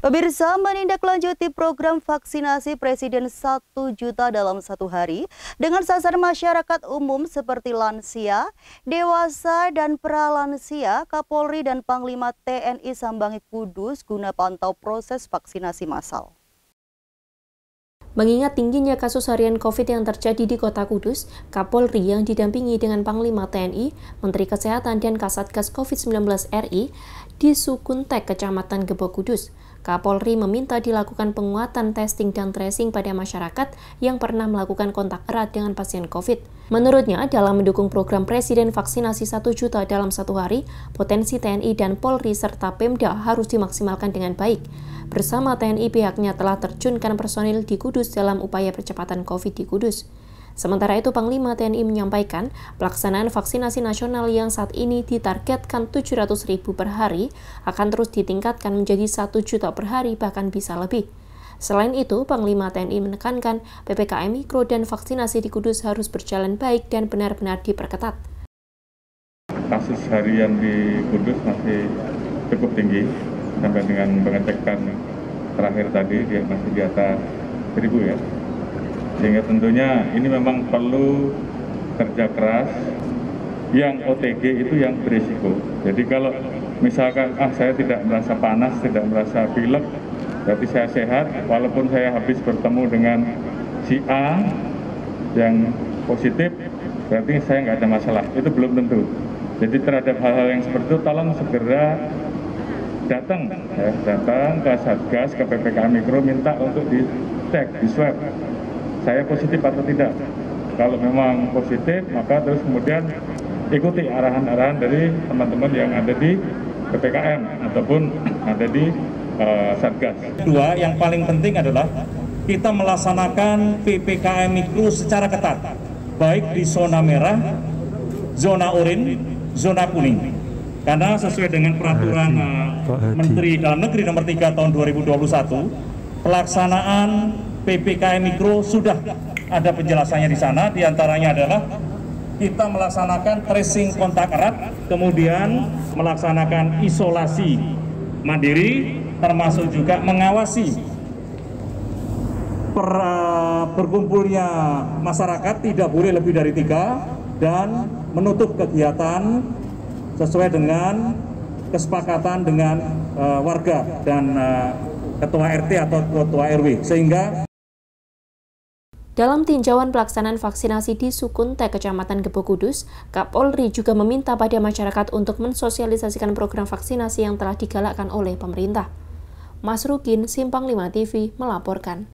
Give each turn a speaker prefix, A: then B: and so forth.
A: Pemirsa, menindaklanjuti program vaksinasi Presiden 1 juta dalam 1 hari dengan sasaran masyarakat umum seperti lansia, dewasa, dan pralansia, Kapolri dan Panglima TNI sambangi Kudus guna pantau proses vaksinasi massal.
B: Mengingat tingginya kasus harian COVID yang terjadi di Kota Kudus, Kapolri yang didampingi dengan Panglima TNI, Menteri Kesehatan dan Kasatgas COVID-19 RI di Sukuntek, Kecamatan Gebok Kudus. Kapolri meminta dilakukan penguatan testing dan tracing pada masyarakat yang pernah melakukan kontak erat dengan pasien COVID. Menurutnya, dalam mendukung program Presiden vaksinasi 1 juta dalam 1 hari, potensi TNI dan Polri serta Pemda harus dimaksimalkan dengan baik. Bersama TNI, pihaknya telah terjunkan personil di Kudus dalam upaya percepatan COVID di Kudus. Sementara itu, Panglima TNI menyampaikan pelaksanaan vaksinasi nasional yang saat ini ditargetkan 700.000 per hari akan terus ditingkatkan menjadi 1 juta per hari, bahkan bisa lebih. Selain itu, Panglima TNI menekankan PPKM Mikro dan vaksinasi di Kudus harus berjalan baik dan benar-benar diperketat.
C: Kasus harian di Kudus masih cukup tinggi, sampai dengan pengecekan terakhir tadi dia masih di atas 1.000 ya. Sehingga tentunya ini memang perlu kerja keras. Yang OTG itu yang berisiko. Jadi kalau misalkan saya tidak merasa panas, tidak merasa pilek, berarti saya sehat, walaupun saya habis bertemu dengan si A yang positif, berarti saya nggak ada masalah. Itu belum tentu. Jadi terhadap hal-hal yang seperti itu, tolong segera datang ke Satgas, ke PPKM Mikro, minta untuk dicek, di swab. Saya positif atau tidak. Kalau memang positif, maka terus kemudian ikuti arahan-arahan dari teman-teman yang ada di PPKM ataupun ada di Satgas.
D: Kedua, yang paling penting adalah kita melaksanakan PPKM Mikro secara ketat, baik di zona merah, zona oranye, zona kuning. Karena sesuai dengan peraturan Menteri Dalam Negeri nomor 3 tahun 2021, pelaksanaan PPKM Mikro sudah ada penjelasannya di sana. Di antaranya adalah kita melaksanakan tracing kontak erat, kemudian melaksanakan isolasi mandiri, termasuk juga mengawasi berkumpulnya masyarakat tidak boleh lebih dari 3 dan menutup kegiatan sesuai dengan kesepakatan dengan warga dan ketua RT atau ketua RW, sehingga
B: dalam tinjauan pelaksanaan vaksinasi di Sukuntek, Kecamatan Gebok Kudus, Kapolri juga meminta pada masyarakat untuk mensosialisasikan program vaksinasi yang telah digalakkan oleh pemerintah. Mas Rukin, Simpang 5 TV, melaporkan.